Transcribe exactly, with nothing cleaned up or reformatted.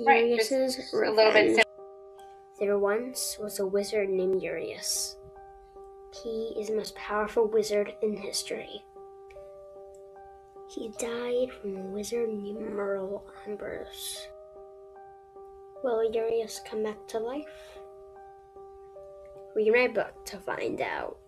Right, Urius's just a little bit Revenge. sim- There once was a wizard named Urius. He is the most powerful wizard in history. He died from a wizard named Merle Ambrose. Will Urius come back to life? Read my book to find out.